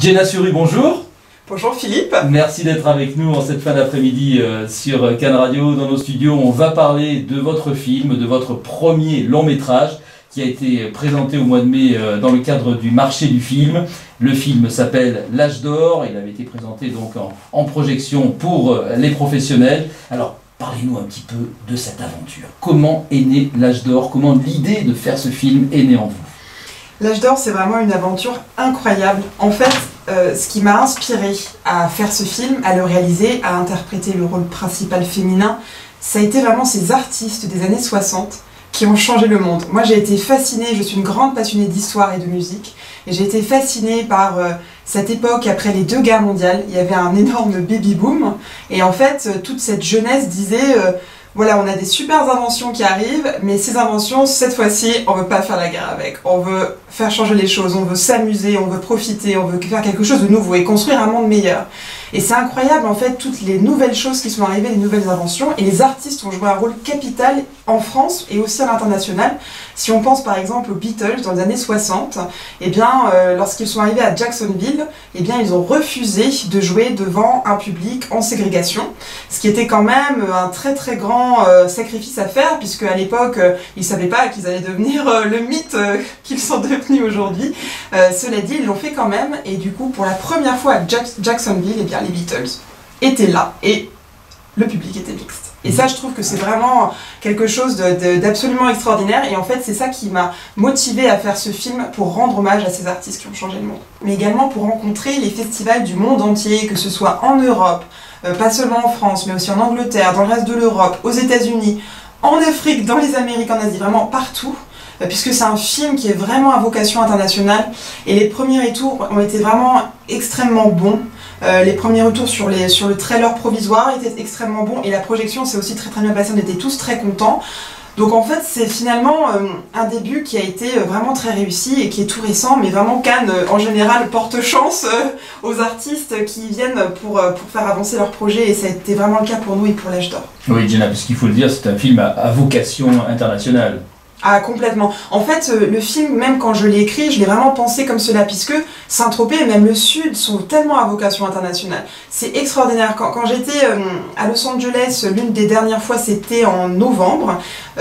Jenna Suri, bonjour. Bonjour Philippe. Merci d'être avec nous en cette fin d'après-midi sur Cannes Radio. Dans nos studios, on va parler de votre film, de votre premier long métrage qui a été présenté au mois de mai dans le cadre du marché du film. Le film s'appelle L'Âge d'Or. Il avait été présenté donc en projection pour les professionnels. Alors, parlez-nous un petit peu de cette aventure. Comment est né L'Âge d'Or? Comment l'idée de faire ce film est née en vous? L'Âge d'Or, c'est vraiment une aventure incroyable. En fait, ce qui m'a inspiré à faire ce film, à le réaliser, à interpréter le rôle principal féminin, ça a été vraiment ces artistes des années 60 qui ont changé le monde. Moi, j'ai été fascinée, je suis une grande passionnée d'histoire et de musique, et j'ai été fascinée par cette époque après les deux guerres mondiales. Il y avait un énorme baby-boom, et en fait, toute cette jeunesse disait... voilà, on a des super inventions qui arrivent, mais ces inventions, cette fois-ci, on veut pas faire la guerre avec. On veut faire changer les choses, on veut s'amuser, on veut profiter, on veut faire quelque chose de nouveau et construire un monde meilleur. Et c'est incroyable, en fait, toutes les nouvelles choses qui sont arrivées, les nouvelles inventions, et les artistes ont joué un rôle capital en France et aussi à l'international. Si on pense par exemple aux Beatles dans les années 60, eh bien, lorsqu'ils sont arrivés à Jacksonville, eh bien, ils ont refusé de jouer devant un public en ségrégation, ce qui était quand même un très très grand sacrifice à faire, puisque à l'époque, ils ne savaient pas qu'ils allaient devenir le mythe qu'ils sont devenus aujourd'hui. Cela dit, ils l'ont fait quand même, et du coup, pour la première fois à Jacksonville, eh bien, les Beatles étaient là, et le public était mixte. Et ça, je trouve que c'est vraiment quelque chose d'absolument extraordinaire. Et en fait, c'est ça qui m'a motivée à faire ce film, pour rendre hommage à ces artistes qui ont changé le monde. Mais également pour rencontrer les festivals du monde entier, que ce soit en Europe, pas seulement en France, mais aussi en Angleterre, dans le reste de l'Europe, aux États-Unis, en Afrique, dans les Amériques, en Asie, vraiment partout. Puisque c'est un film qui est vraiment à vocation internationale. Et les premiers retours ont été vraiment extrêmement bons. Les premiers retours sur le trailer provisoire étaient extrêmement bons, et la projection s'est aussi très très bien passée, on était tous très contents. Donc en fait, c'est finalement un début qui a été vraiment très réussi et qui est tout récent, mais vraiment Cannes en général porte chance aux artistes qui viennent pour faire avancer leur projet, et ça a été vraiment le cas pour nous et pour L'Âge d'Or. Oui, Jenna, parce qu'il faut le dire, c'est un film à vocation internationale. Ah, complètement. En fait, le film, même quand je l'ai écrit, je l'ai vraiment pensé comme cela, puisque Saint-Tropez et même le Sud sont tellement à vocation internationale. C'est extraordinaire. Quand j'étais à Los Angeles, l'une des dernières fois, c'était en novembre,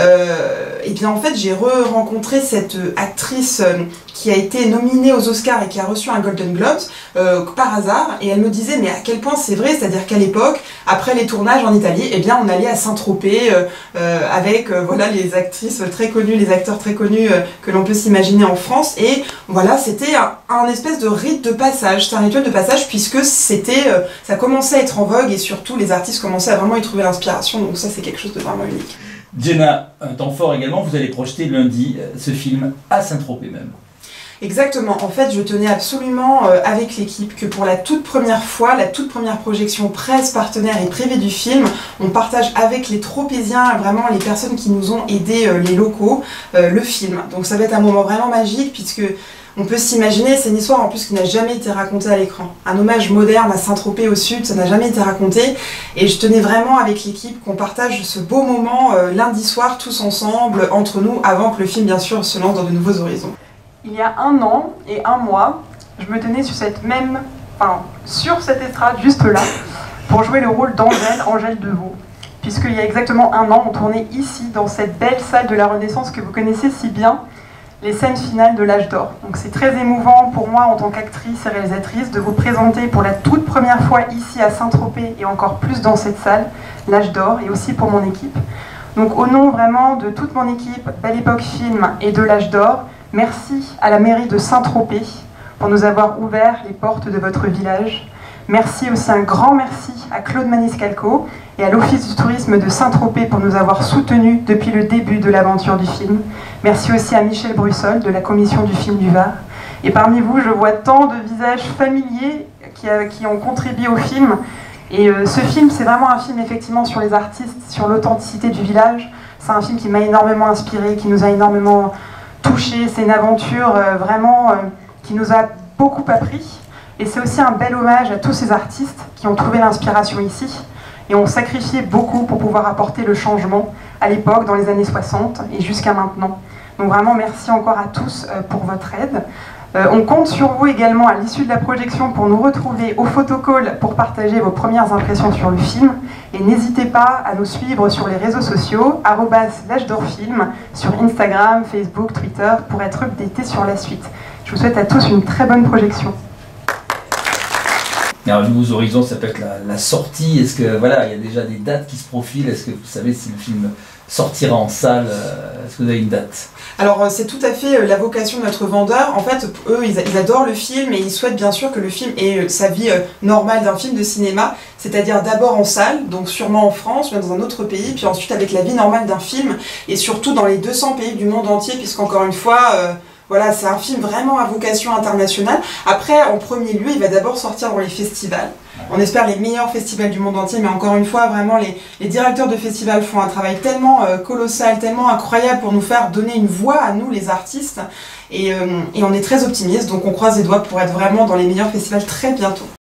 et bien en fait, j'ai rencontré cette actrice qui a été nominée aux Oscars et qui a reçu un Golden Globes par hasard, et elle me disait mais à quel point c'est vrai, c'est-à-dire qu'à l'époque, après les tournages en Italie, eh bien on allait à Saint-Tropez avec voilà, les actrices très connues, les acteurs très connus que l'on peut s'imaginer en France, et voilà, c'était un espèce de rite de passage, c'est un rituel de passage, puisque c'était, ça commençait à être en vogue, et surtout les artistes commençaient à vraiment y trouver l'inspiration, donc ça c'est quelque chose de vraiment unique. Jenna, un temps fort également, vous allez projeter lundi ce film à Saint-Tropez même. Exactement, en fait je tenais absolument avec l'équipe que pour la toute première fois, la toute première projection presse, partenaire et privée du film, on partage avec les Tropéziens, vraiment les personnes qui nous ont aidés, les locaux, le film. Donc ça va être un moment vraiment magique, puisque on peut s'imaginer, c'est une histoire en plus qui n'a jamais été racontée à l'écran. Un hommage moderne à Saint-Tropez au Sud, ça n'a jamais été raconté, et je tenais vraiment avec l'équipe qu'on partage ce beau moment lundi soir tous ensemble, entre nous, avant que le film bien sûr se lance dans de nouveaux horizons. Il y a 1 an et 1 mois, je me tenais sur cette estrade juste là, pour jouer le rôle d'Angèle, Angèle Deveau. Puisqu'il y a exactement 1 an, on tournait ici, dans cette belle salle de la Renaissance que vous connaissez si bien, les scènes finales de L'Âge d'Or. Donc c'est très émouvant pour moi en tant qu'actrice et réalisatrice de vous présenter pour la toute première fois ici à Saint-Tropez, et encore plus dans cette salle, L'Âge d'Or, et aussi pour mon équipe. Donc au nom vraiment de toute mon équipe, Belle Époque Film et de L'Âge d'Or, merci à la mairie de Saint-Tropez pour nous avoir ouvert les portes de votre village. Merci aussi, un grand merci à Claude Maniscalco et à l'Office du tourisme de Saint-Tropez pour nous avoir soutenus depuis le début de l'aventure du film. Merci aussi à Michel Brussol de la commission du film du Var. Et parmi vous, je vois tant de visages familiers qui ont contribué au film. Et ce film, c'est vraiment un film effectivement sur les artistes, sur l'authenticité du village. C'est un film qui m'a énormément inspiré, qui nous a énormément touché. C'est une aventure qui nous a beaucoup appris, et c'est aussi un bel hommage à tous ces artistes qui ont trouvé l'inspiration ici et ont sacrifié beaucoup pour pouvoir apporter le changement à l'époque, dans les années 60 et jusqu'à maintenant. Donc vraiment merci encore à tous pour votre aide. On compte sur vous également à l'issue de la projection pour nous retrouver au photocall pour partager vos premières impressions sur le film. Et n'hésitez pas à nous suivre sur les réseaux sociaux, @l'âge d'or film, sur Instagram, Facebook, Twitter, pour être updaté sur la suite. Je vous souhaite à tous une très bonne projection. Alors, Nouveaux Horizons, ça peut être la sortie. Est-ce que voilà, il y a déjà des dates qui se profilent? Est-ce que vous savez si le film sortira en salle? Est-ce que vous avez une date? Alors c'est tout à fait la vocation de notre vendeur. En fait, eux, ils adorent le film et ils souhaitent bien sûr que le film ait sa vie normale d'un film de cinéma, c'est-à-dire d'abord en salle, donc sûrement en France, ou dans un autre pays, puis ensuite avec la vie normale d'un film, et surtout dans les 200 pays du monde entier, puisqu'encore une fois... Voilà, c'est un film vraiment à vocation internationale. Après, en premier lieu, il va d'abord sortir dans les festivals. On espère les meilleurs festivals du monde entier, mais encore une fois, vraiment, les directeurs de festivals font un travail tellement colossal, tellement incroyable pour nous faire donner une voix à nous, les artistes. Et on est très optimistes, donc on croise les doigts pour être vraiment dans les meilleurs festivals très bientôt.